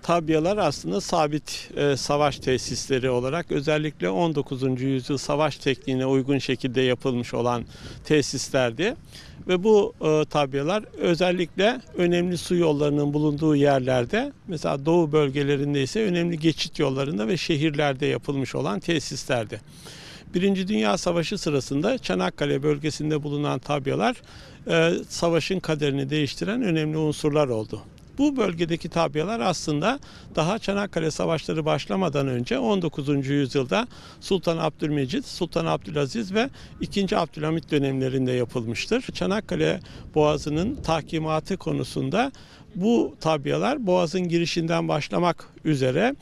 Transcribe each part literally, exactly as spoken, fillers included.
tabyalar aslında sabit e, savaş tesisleri olarak özellikle on dokuzuncu yüzyıl savaş tekniğine uygun şekilde yapılmış olan tesislerdi. Ve bu e, tabyalar özellikle önemli su yollarının bulunduğu yerlerde, mesela doğu bölgelerinde ise önemli geçit yollarında ve şehirlerde yapılmış olan tesislerdi. Birinci Dünya Savaşı sırasında Çanakkale bölgesinde bulunan tabyalar e, savaşın kaderini değiştiren önemli unsurlar oldu. Bu bölgedeki tabyalar aslında daha Çanakkale Savaşları başlamadan önce on dokuzuncu yüzyılda Sultan Abdülmecit, Sultan Abdülaziz ve ikinci. Abdülhamit dönemlerinde yapılmıştır. Çanakkale Boğazı'nın tahkimatı konusunda bu tabyalar Boğaz'ın girişinden başlamak üzere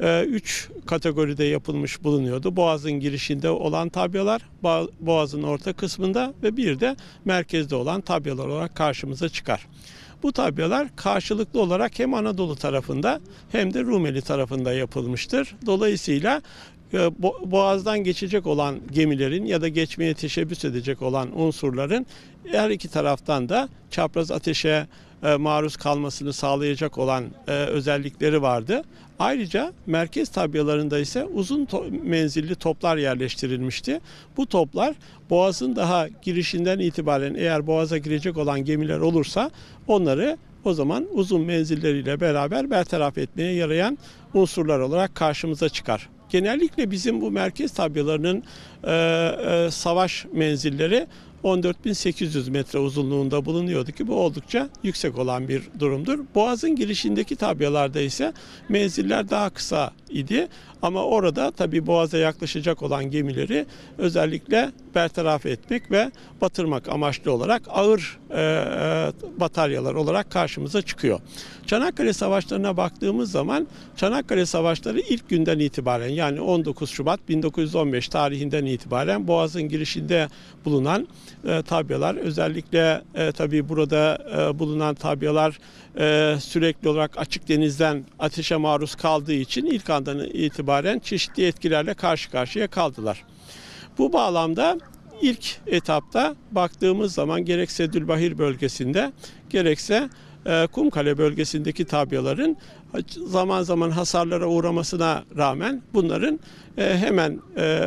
üç kategoride yapılmış bulunuyordu. Boğaz'ın girişinde olan tabyalar, Boğaz'ın orta kısmında ve bir de merkezde olan tabyalar olarak karşımıza çıkar. Bu tabyalar karşılıklı olarak hem Anadolu tarafında hem de Rumeli tarafında yapılmıştır. Dolayısıyla Boğaz'dan geçecek olan gemilerin ya da geçmeye teşebbüs edecek olan unsurların her iki taraftan da çapraz ateşe maruz kalmasını sağlayacak olan özellikleri vardı. Ayrıca merkez tabyalarında ise uzun to- menzilli toplar yerleştirilmişti. Bu toplar Boğaz'ın daha girişinden itibaren eğer Boğaz'a girecek olan gemiler olursa onları o zaman uzun menzilleriyle beraber bertaraf etmeye yarayan unsurlar olarak karşımıza çıkar. Genellikle bizim bu merkez tabyalarının e, e, savaş menzilleri on dört bin sekiz yüz metre uzunluğunda bulunuyordu ki bu oldukça yüksek olan bir durumdur. Boğaz'ın girişindeki tabyalarda ise menziller daha kısa idi ama orada tabii Boğaz'a yaklaşacak olan gemileri özellikle bertaraf etmek ve batırmak amaçlı olarak ağır e, e, bataryalar olarak karşımıza çıkıyor. Çanakkale Savaşları'na baktığımız zaman Çanakkale Savaşları ilk günden itibaren yani on dokuz Şubat bin dokuz yüz on beş tarihinden itibaren Boğaz'ın girişinde bulunan e, tabyalar özellikle e, tabii burada e, bulunan tabyalar e, sürekli olarak açık denizden ateşe maruz kaldığı için ilk andan itibaren çeşitli etkilerle karşı karşıya kaldılar. Bu bağlamda ilk etapta baktığımız zaman gerek Seddülbahir bölgesinde gerekse Kumkale bölgesindeki tabyaların zaman zaman hasarlara uğramasına rağmen bunların hemen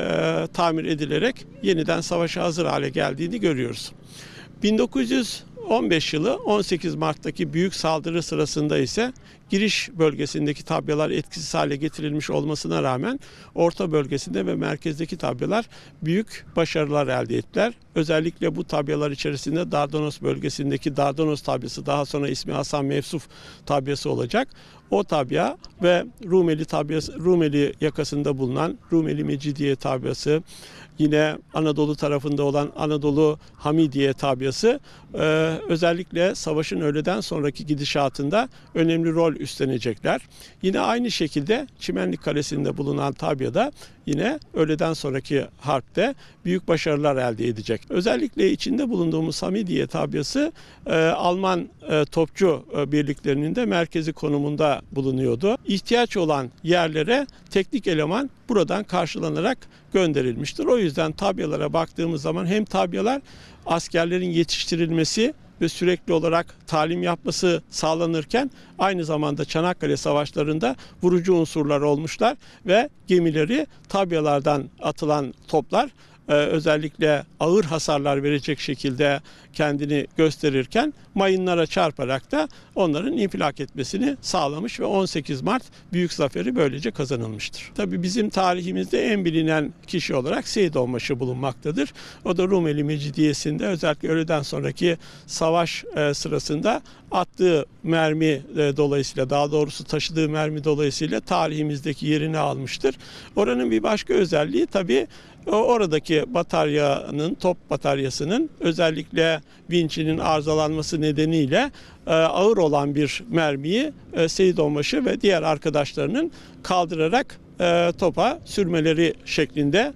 tamir edilerek yeniden savaşa hazır hale geldiğini görüyoruz. bin dokuz yüz on beş yılı on sekiz Mart'taki büyük saldırı sırasında ise giriş bölgesindeki tabyalar etkisiz hale getirilmiş olmasına rağmen orta bölgesinde ve merkezdeki tabyalar büyük başarılar elde ettiler. Özellikle bu tabyalar içerisinde Dardanos bölgesindeki Dardanos tabyası, daha sonra ismi Hasan Mevsuf tabyası olacak. O tabya ve Rumeli tabyası, Rumeli yakasında bulunan Rumeli Mecidiye tabyası, yine Anadolu tarafında olan Anadolu Hamidiye tabyası e, özellikle savaşın öğleden sonraki gidişatında önemli rol üstlenecekler. Yine aynı şekilde Çimenlik Kalesi'nde bulunan tabyada yine öğleden sonraki harpte büyük başarılar elde edecek. Özellikle içinde bulunduğumuz Hamidiye tabyası e, Alman e, topçu e, birliklerinin de merkezi konumunda bulunuyordu. İhtiyaç olan yerlere teknik eleman buradan karşılanarak gönderilmiştir. O yüzden tabyalara baktığımız zaman hem tabyalar askerlerin yetiştirilmesi ve sürekli olarak talim yapması sağlanırken aynı zamanda Çanakkale Savaşları'nda vurucu unsurlar olmuşlar ve gemileri tabyalardan atılan toplar özellikle ağır hasarlar verecek şekilde kendini gösterirken mayınlara çarparak da onların infilak etmesini sağlamış ve on sekiz Mart büyük zaferi böylece kazanılmıştır. Tabii bizim tarihimizde en bilinen kişi olarak Seyit Onbaşı bulunmaktadır. O da Rumeli Mecidiyesi'nde özellikle öğleden sonraki savaş sırasında attığı mermi dolayısıyla, daha doğrusu taşıdığı mermi dolayısıyla tarihimizdeki yerini almıştır. Oranın bir başka özelliği tabii oradaki bataryanın, top bataryasının özellikle vinçinin arızalanması nedeniyle ağır olan bir mermiyi Seyit Onbaşı ve diğer arkadaşlarının kaldırarak topa sürmeleri şeklinde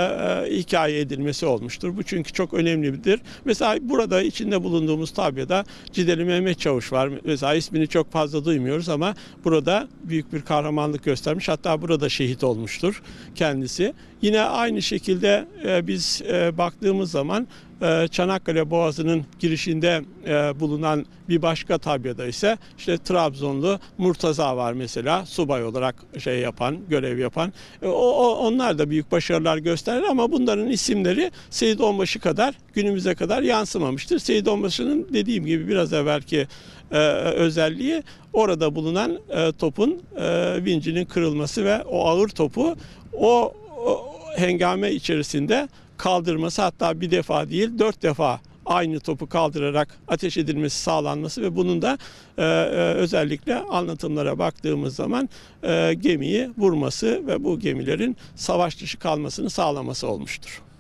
hikaye edilmesi olmuştur. Bu çünkü çok önemlidir. Mesela burada içinde bulunduğumuz tabyada Cideli Mehmet Çavuş var. Mesela ismini çok fazla duymuyoruz ama burada büyük bir kahramanlık göstermiş. Hatta burada şehit olmuştur kendisi. Yine aynı şekilde biz baktığımız zaman E, Çanakkale Boğazı'nın girişinde e, bulunan bir başka tabyada ise işte Trabzonlu Murtaza var mesela, subay olarak şey yapan, görev yapan. E, o, o onlar da büyük başarılar gösterir ama bunların isimleri Seyit Onbaşı kadar günümüze kadar yansımamıştır. Seyit Onbaşı'nın dediğim gibi biraz evvelki e, özelliği orada bulunan e, topun e, vincinin kırılması ve o ağır topu o, o hengame içerisinde kaldırması, hatta bir defa değil dört defa aynı topu kaldırarak ateş edilmesi sağlanması ve bunun da e, e, özellikle anlatımlara baktığımız zaman e, gemiyi vurması ve bu gemilerin savaş dışı kalmasını sağlaması olmuştur.